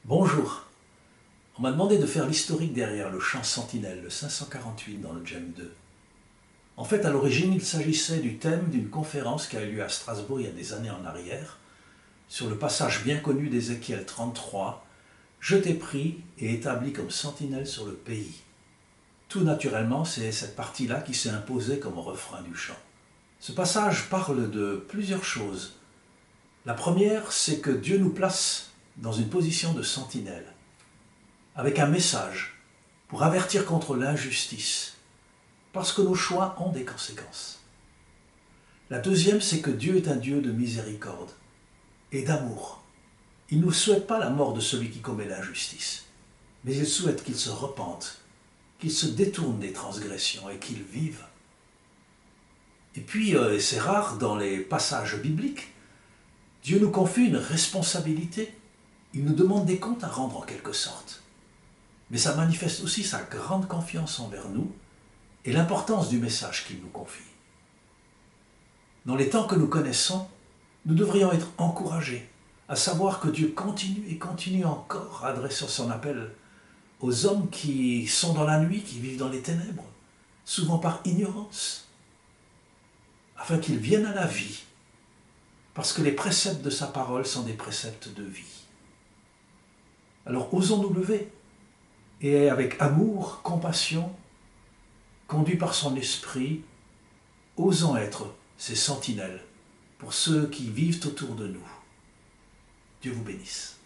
Bonjour. On m'a demandé de faire l'historique derrière le chant Sentinelle, le 548 dans le Gem 2. En fait, à l'origine, il s'agissait du thème d'une conférence qui a eu lieu à Strasbourg il y a des années en arrière, sur le passage bien connu d'Ézéchiel 33, « Je t'ai pris et établi comme sentinelle sur le pays ». Tout naturellement, c'est cette partie-là qui s'est imposée comme refrain du chant. Ce passage parle de plusieurs choses. La première, c'est que Dieu nous place dans une position de sentinelle, avec un message pour avertir contre l'injustice, parce que nos choix ont des conséquences. La deuxième, c'est que Dieu est un Dieu de miséricorde et d'amour. Il ne souhaite pas la mort de celui qui commet l'injustice, mais il souhaite qu'il se repente, qu'il se détourne des transgressions et qu'il vive. Et puis, c'est rare dans les passages bibliques, Dieu nous confie une responsabilité. Il nous demande des comptes à rendre en quelque sorte. Mais ça manifeste aussi sa grande confiance envers nous et l'importance du message qu'il nous confie. Dans les temps que nous connaissons, nous devrions être encouragés à savoir que Dieu continue et continue encore à adresser son appel aux hommes qui sont dans la nuit, qui vivent dans les ténèbres, souvent par ignorance, afin qu'ils viennent à la vie, parce que les préceptes de sa parole sont des préceptes de vie. Alors osons nous lever et avec amour, compassion, conduits par son esprit, osons être ces sentinelles pour ceux qui vivent autour de nous. Dieu vous bénisse.